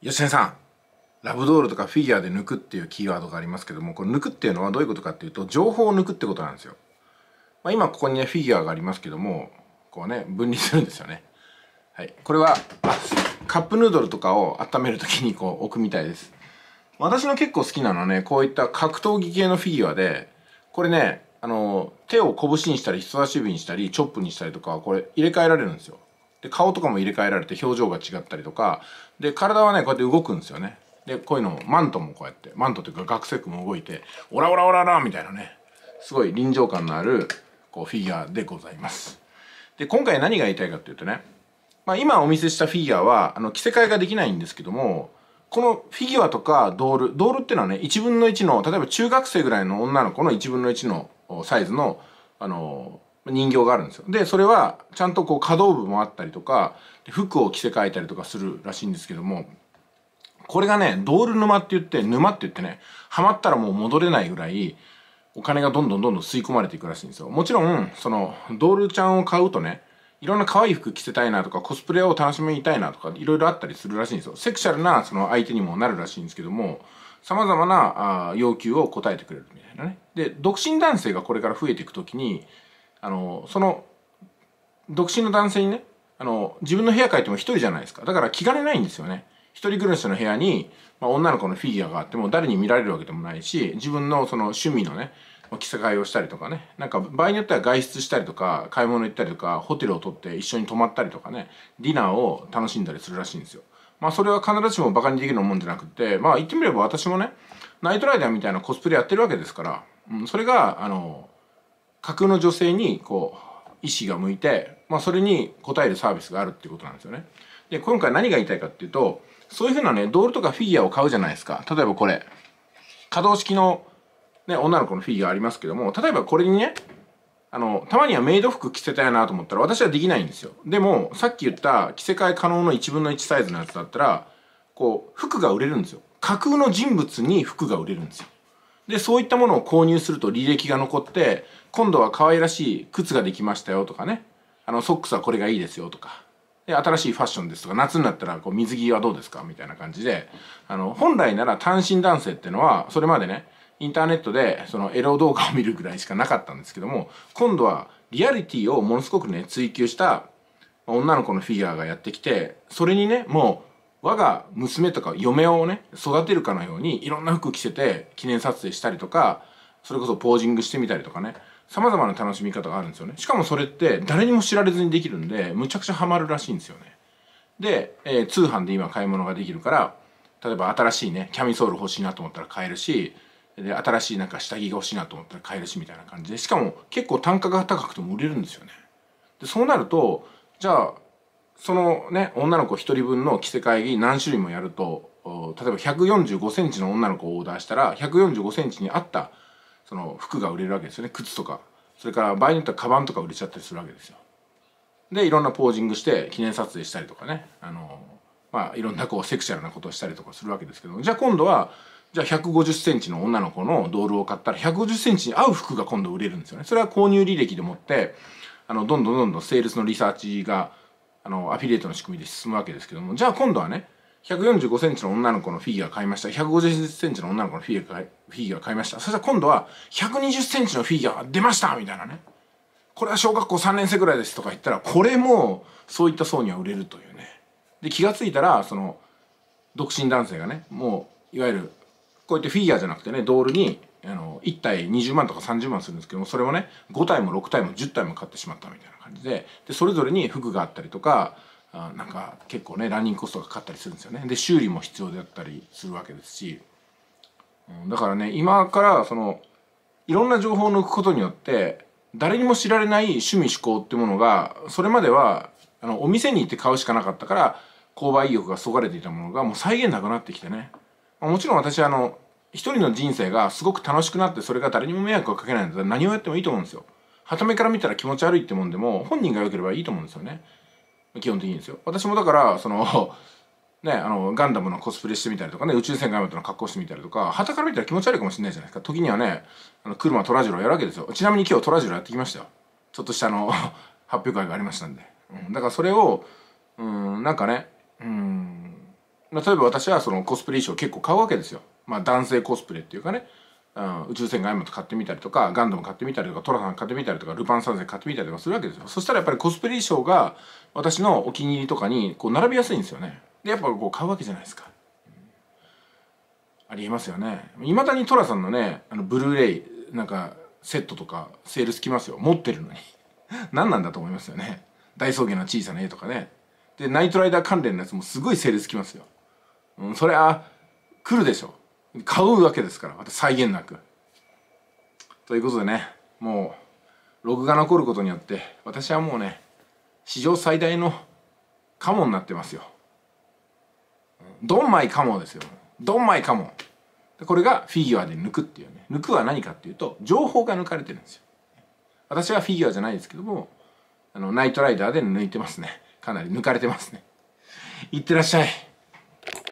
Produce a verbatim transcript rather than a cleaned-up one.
吉根さん、ラブドールとかフィギュアで抜くっていうキーワードがありますけども、これ抜くっていうのはどういうことかっていうと、情報を抜くってことなんですよ。まあ、今ここにね、フィギュアがありますけども、こうね、分離するんですよね。はい。これは、カップヌードルとかを温めるときにこう置くみたいです。私の結構好きなのはね、こういった格闘技系のフィギュアで、これね、あの、手を拳にしたり人差し指にしたり、チョップにしたりとか、これ入れ替えられるんですよ。で、顔とかも入れ替えられて表情が違ったりとか、で、体はね、こうやって動くんですよね。で、こういうのを、マントもこうやって、マントというか学生服も動いて、オラオラオラオラみたいなね、すごい臨場感のある、こう、フィギュアでございます。で、今回何が言いたいかっていうとね、まあ今お見せしたフィギュアは、あの、着せ替えができないんですけども、このフィギュアとかドール、ドールっていうのはね、いちぶんのいちの、例えば中学生ぐらいの女の子のいちぶんのいちのサイズの、あの、人形があるんですよ。で、それはちゃんとこう可動部もあったりとか、服を着せ替えたりとかするらしいんですけども、これがね、ドール沼って言って、沼って言ってね、ハマったらもう戻れないぐらい、お金がどんどんどんどん吸い込まれていくらしいんですよ。もちろん、その、ドールちゃんを買うとね、いろんな可愛い服着せたいなとか、コスプレを楽しみたいなとか、いろいろあったりするらしいんですよ。セクシャルなその相手にもなるらしいんですけども、様々なあ要求を答えてくれるみたいなね。で、独身男性がこれから増えていくときに、あの、その、独身の男性にね、あの、自分の部屋帰っても一人じゃないですか。だから気兼ねないんですよね。一人暮らしの部屋に、まあ、女の子のフィギュアがあっても誰に見られるわけでもないし、自分のその趣味のね、着せ替えをしたりとかね、なんか場合によっては外出したりとか、買い物行ったりとか、ホテルを取って一緒に泊まったりとかね、ディナーを楽しんだりするらしいんですよ。まあそれは必ずしもバカにできるもんじゃなくて、まあ言ってみれば私もね、ナイトライダーみたいなコスプレやってるわけですから、うん、それが、あの、架空の女性にこう、意思が向いて、まあそれに応えるサービスがあるっていうことなんですよね。で、今回何が言いたいかっていうと、そういうふうなね、ドールとかフィギュアを買うじゃないですか。例えばこれ、可動式のね、女の子のフィギュアありますけども、例えばこれにね、あの、たまにはメイド服着せたいなと思ったら私はできないんですよ。でも、さっき言った着せ替え可能のいちぶんのいちサイズのやつだったら、こう、服が売れるんですよ。架空の人物に服が売れるんですよ。で、そういったものを購入すると履歴が残って、今度は可愛らしい靴ができましたよとかね、あの、ソックスはこれがいいですよとか、で、新しいファッションですとか、夏になったらこう水着はどうですかみたいな感じで、あの、本来なら単身男性っていうのは、それまでね、インターネットでそのエロ動画を見るぐらいしかなかったんですけども、今度はリアリティをものすごくね、追求した女の子のフィギュアがやってきて、それにね、もう我が娘とか嫁をね、育てるかのようにいろんな服着せて記念撮影したりとか、それこそポージングしてみたりとかね、様々な楽しみ方があるんですよね。しかもそれって誰にも知られずにできるんで、むちゃくちゃハマるらしいんですよね。で、えー通販で今買い物ができるから、例えば新しいね、キャミソール欲しいなと思ったら買えるし、で、新しいなんか下着が欲しいなと思ったら買えるしみたいな感じで、しかも結構単価が高くても売れるんですよね。で、そうなると、じゃあ、そのね、女の子一人分の着せ替え着何種類もやると、お例えばひゃくよんじゅうごセンチの女の子をオーダーしたら、ひゃくよんじゅうごセンチに合ったその服が売れるわけですよね。靴とか。それから場合によってはカバンとか売れちゃったりするわけですよ。で、いろんなポージングして記念撮影したりとかね。あの、まあ、いろんなこうセクシャルなことをしたりとかするわけですけど、じゃあ今度は、じゃあひゃくごじゅっセンチの女の子のドールを買ったらひゃくごじゅっセンチに合う服が今度売れるんですよね。それは購入履歴でもって、あの、どんどんどんどんセールスのリサーチが、あの、アフィリエイトの仕組みで進むわけですけども、じゃあ今度はね、ひゃくよんじゅうごセンチの女の子のフィギュア買いました。ひゃくごじゅっセンチの女の子のフィギュア買いフィギュア買いました。そしたら今度はひゃくにじゅっセンチのフィギュア出ましたみたいなね。これは小学校さんねん生ぐらいですとか言ったら、これもそういった層には売れるというね。で、気がついたら、その、独身男性がね、もう、いわゆる、こうやってフィギュアじゃなくてね、ドールに、あの、いち体にじゅうまんとかさんじゅうまんするんですけども、それをね、ご体もろく体もじゅっ体も買ってしまったみたいな感じで、で、それぞれに服があったりとか、あなんか結構ね、ランニングコストがかかったりするんですよね。で、修理も必要であったりするわけですし、うん、だからね、今からその、いろんな情報を抜くことによって、誰にも知られない趣味嗜好ってものが、それまでは、あの、お店に行って買うしかなかったから、購買意欲がそがれていたものがもう再現なくなってきてね。もちろん私はあの、一人の人生がすごく楽しくなって、それが誰にも迷惑をかけないんだったら何をやってもいいと思うんですよ。傍目から見たら気持ち悪いってもんでも、本人が良ければいいと思うんですよね。基本的にですよ。私もだから、その、ね、あの、ガンダムのコスプレしてみたりとかね、宇宙船ガンダムの格好してみたりとか、傍から見たら気持ち悪いかもしれないじゃないですか。時にはね、あの、車トラジロやるわけですよ。ちなみに今日トラジロやってきましたよ。ちょっとしたあの、発表会がありましたんで。うん、だからそれを、うん、なんかね、うん、 例えば私はそのコスプレ衣装を結構買うわけですよ。まあ男性コスプレっていうかね、うん、宇宙戦艦ヤマト買ってみたりとか、ガンダム買ってみたりとか、トラさん買ってみたりとか、ルパン三世買ってみたりとかするわけですよ。そしたらやっぱりコスプレ衣装が私のお気に入りとかにこう並びやすいんですよね。でやっぱこう買うわけじゃないですか。ありえますよね。いまだにトラさんのね、あのブルーレイなんかセットとかセールつきますよ。持ってるのに何なんだと思いますよね。大草原の小さな絵とかね。でナイトライダー関連のやつもすごいセールつきますよ。うん、それは来るでしょ。買うわけですからまた際限なく。ということでね、もうログが残ることによって私はもうね史上最大のカモになってますよ。ドンマイカモですよ。ドンマイカモ。これがフィギュアで抜くっていうね。抜くは何かっていうと情報が抜かれてるんですよ。私はフィギュアじゃないですけども、あのナイトライダーで抜いてますね。かなり抜かれてますね。いってらっしゃい。